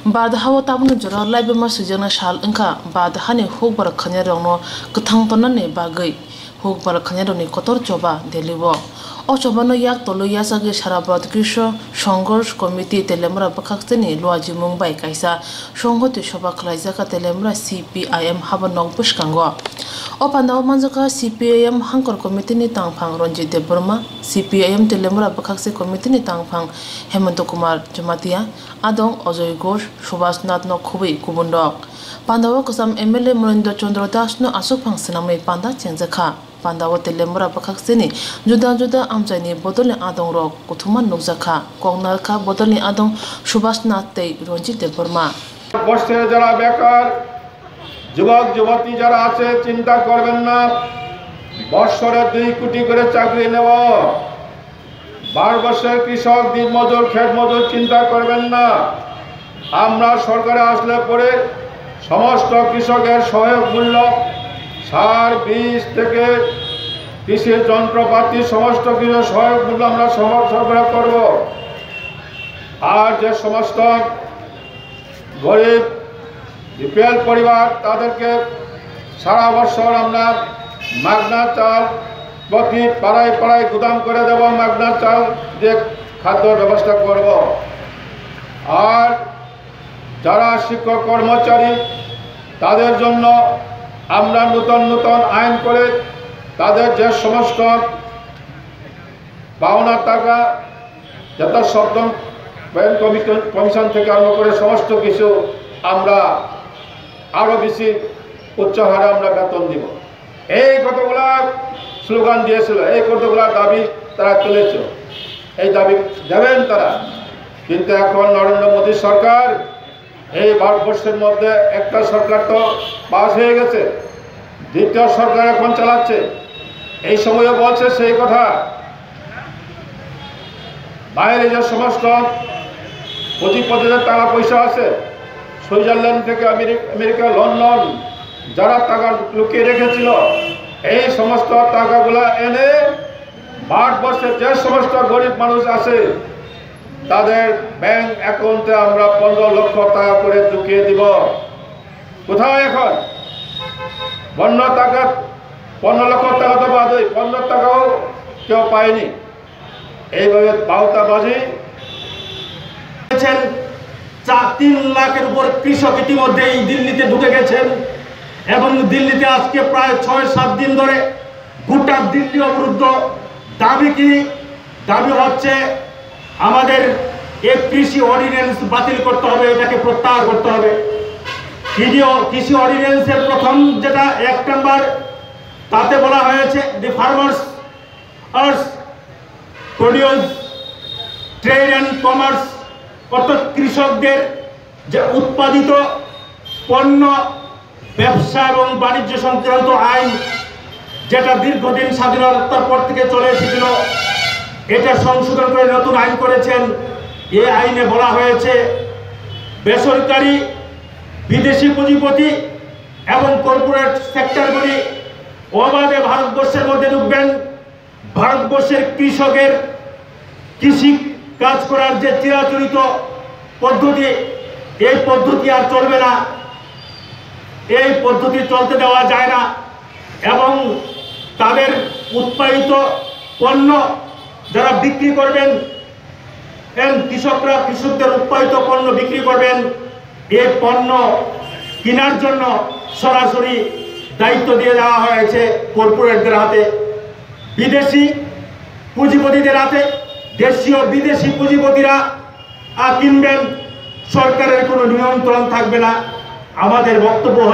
Badahawa tabnu jura laibe masujana shal engka badahani huk bar khanya rongno kthang tonane bagai huk bar khanya roni kotor choba delibo o choba no yak tolo yasage sharabad kisho সংঘর্ষ কমিটি তেলেমরা বখাকতেনি লওয়াজি মুম্বাই কাইসা সংহতি সভা খলাইজাকা Teliamura CPIM হাবা নংপুশকাঙ্গ o pandaw manjaka CPIM hangkor committee ni tangphang Ranjit Deborma CPIM telemura bakhakse committee ni tangphang Hemant Kumar Jamatia adong Ajoy Ghosh Subhash Nath no khubi kubundok pandaw kasam MLA Murindo Chandra Das no asuk phang sinamai panda chengjakha pandaw telemura bakhakse ni juda juda amjani bodole adong rok kuthuman nukjakha kongnar kha bodole adong Subhash Nath tei Ranjit Deborma বর্ষে যারা বেকার যুবক যুবতী যারা আছে চিন্তা করবেন না বছরে 2 কোটি করে চাকরি নেব 12 বছরের কৃষক দিনমজুর খেত মজুর চিন্তা করবেন না আমরা সরকারে আসলে পরে সমস্ত কৃষকের সহায়ক মূল্য সার বীজ থেকে কৃষি যন্ত্রপাতি সমস্ত কিছু সহায়ক মূল্য আমরা সরবরাহ করব আর যে সমস্ত গরিব বিপিএল পরিবার তাদেরকে সারা বছর আমরা মাগনা চাল প্রতি পাড়ায় পাড়ায় গুদাম করে দেব মাগনা চাল দিয়ে খাদ্যর ব্যবস্থা করব আর যারা শিক্ষক কর্মচারী তাদের জন্য আমরা নতুন নতুন আইন করে তাদের যে সমস্ত পাওনা টাকা যত সপ্তম বেতন কমিশন থেকে আরম্ভ করে সমস্ত কিছু আমরা আরো বেশি উচ্চ হারে আমরা বেতন দিব এই কতগুলা স্লোগান দিয়েছিল এই কতগুলা দাবি তারা তুলেছে এই দাবি দেবেন তারা কিন্তু এখন নরেন্দ্র মোদী সরকার এই ভারতবর্ষের মধ্যে একটা সরকার তো পাস হয়ে গেছে দ্বিতীয় সরকার এখন চালাচ্ছে এই সময়ে বলছে সেই কথা বাইরে যে সমস্ত পুঁজিপতিদের টাকা পয়সা আছে সুইজারল্যান্ড থেকে আমেরিকা লন্ডন যারা টাকা লুকিয়ে রেখেছিল এই সমস্ত টাকাগুলা এনে ভারতবর্ষের যে সমস্ত গরিব মানুষ আছে তাদের ব্যাংক অ্যাকাউন্টে আমরা 15 লক্ষ টাকা করে ঢুকিয়ে দিব কোথায় এখন 15 লক্ষ টাকা তো বাদই 15 টাকাও কেউ পায়নি এইভাবে বাউতাবাজি 3 লাখের উপর কৃষক ইতিমধ্যেই দিল্লিতে ঢুকে গেছেন এবং দিল্লিতে আজকে প্রায় 6-7 দিন ধরে গোটা দিল্লি অবরুদ্ধ দাবি হচ্ছে আমাদের এই কৃষি অর্ডিন্যান্স বাতিল করতে হবে এটাকে প্রত্যাহার করতে হবে কৃষি অর্ডিন্যান্সের প্রথম যেটা 1 নম্বর তাতে বলা হয়েছে the farmers produce trade and commerce অর্থাৎ কৃষকদের যে উৎপাদিত পণ্য ব্যবসা এবং বাণিজ্য সংক্রান্ত আইন যেটা দীর্ঘদিন স্বাধীনতার পর থেকে চলে এসেছিল এটা সংশোধন করে নতুন আইন করেছেন এই আইনে বলা হয়েছে বেসরকারি বিদেশি পুঁজিপতি এবং কর্পোরেট সেক্টরগুলি অবাধে ভারতবর্ষের মধ্যে ঢুকবেন ভারতবর্ষের কৃষকের কৃষি কাজ করার যে চিরাচরিত পদ্ধতি এই পদ্ধতি আর চলবে না এই পদ্ধতি চলতে দেওয়া যায় না এবং তাদের উৎপাদিত পণ্য যারা বিক্রি করবেন কৃষকরা কৃষকদের উৎপাদিত পণ্য বিক্রি করবেন এই পণ্য কেনার জন্য সরাসরি দায়িত্ব দিয়ে দেওয়া হয়েছে কর্পোরেটদের হাতে বিদেশি পুঁজিপতিদের হাতে দেশীয় বিদেশি পুঁজিপতিরা কিনবেন সরকারের কোনো নিয়ন্ত্রণ থাকবে না আমাদের বক্তব্য